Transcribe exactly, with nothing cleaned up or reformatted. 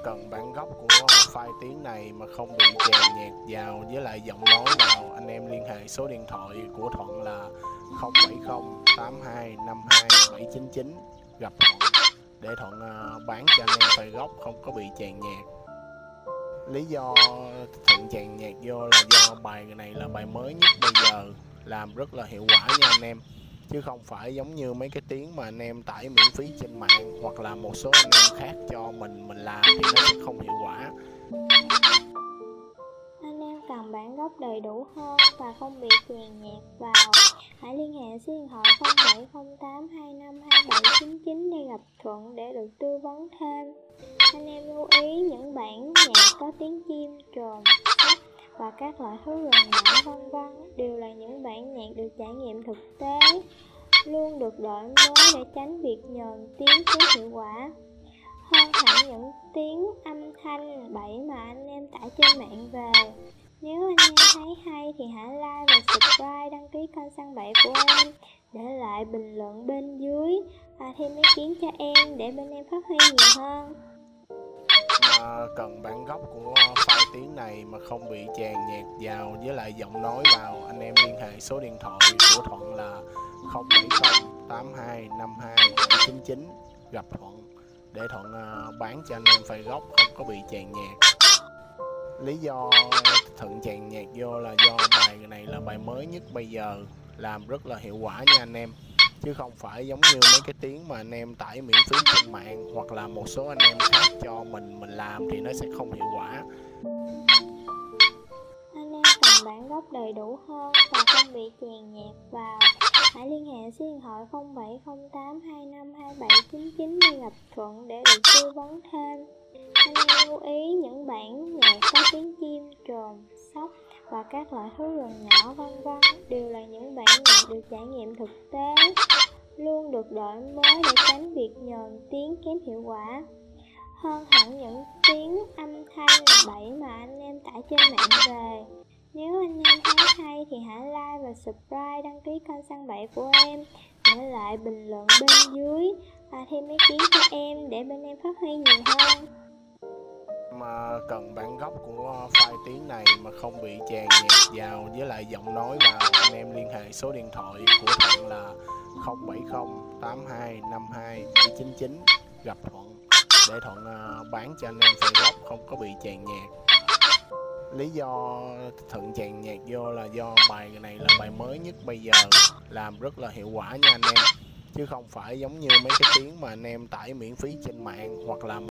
cần bản gốc của file tiếng này mà không bị chèn nhạc vào với lại giọng nói vào, anh em liên hệ số điện thoại của Thuận là không bảy không tám hai năm hai bảy chín chín, gặp Thuận để Thuận bán cho anh em file gốc không có bị chèn nhạc. Lý do Thuận chèn nhạc vô là do bài này là bài mới nhất bây giờ, làm rất là hiệu quả nha anh em, chứ không phải giống như mấy cái tiếng mà anh em tải miễn phí trên mạng hoặc là một số anh em khác cho mình mình làm thì nó sẽ không hiệu quả. Anh em cần bản gốc đầy đủ hơn và không bị chèn nhạc vào, hãy liên hệ số điện thoại không bảy không tám hai năm hai bảy chín chín để gặp Thuận để được tư vấn thêm. Anh em lưu ý những bản nhạc có tiếng chim, trồn, sóc và các loại thú rừng nhỏ vân vân đều là những bản nhạc được trải nghiệm thực tế, luôn được đổi mới để tránh việc nhờn tiếng kém hiệu quả. Hơn hẳn những tiếng âm thanh bậy mà anh em tải trên mạng về. Nếu anh em thấy hay thì hãy like và subscribe, đăng ký kênh Săn Bậy của em, để lại bình luận bên dưới và thêm ý kiến cho em để bên em phát huy nhiều hơn. Mà cần bản gốc của file tiếng này mà không bị chèn nhạc vào với lại giọng nói vào, anh em liên hệ số điện thoại của Thuận là không bảy không tám hai năm hai bảy chín chín, gặp Thuận để Thuận bán cho anh em file gốc không có bị chèn nhạc. Lý do Thuận chèn nhạc vô là do bài này là bài mới nhất bây giờ, làm rất là hiệu quả nha anh em, chứ không phải giống như mấy cái tiếng mà anh em tải miễn phí trên mạng hoặc là một số anh em khác cho mình mình làm thì nó sẽ không hiệu quả. Anh em cần bản gốc đầy đủ hơn và không bị chèn nhạc vào, hãy liên hệ số điện thoại không bảy không tám hai năm hai bảy chín chín để gặp Thuận để được tư vấn thêm. Anh em lưu ý những bản nhạc có tiếng chim, trồn, sóc và các loại thú rừng nhỏ vân vân đều là những bản nhạc được trải nghiệm thực tế, luôn được đổi mới để tránh việc nhờn tiếng kém hiệu quả. Hơn hẳn những tiếng âm thanh bậy mà anh em tải trên mạng về. Nếu anh em thấy hay thì hãy like và subscribe, đăng ký kênh Săn Bậy của em, để lại bình luận bên dưới và thêm ý kiến cho em để bên em phát huy nhiều hơn. Mà cần bản gốc của file tiếng này mà không bị chèn nhạc vào với lại giọng nói vào, anh em liên hệ số điện thoại của Thuận là không bảy không tám hai năm hai bảy chín chín, gặp Thuận để Thuận bán cho anh em file gốc không có bị chèn nhạc. Lý do Thuận chèn nhạc vô là do bài này là bài mới nhất bây giờ, làm rất là hiệu quả nha anh em, chứ không phải giống như mấy cái tiếng mà anh em tải miễn phí trên mạng hoặc là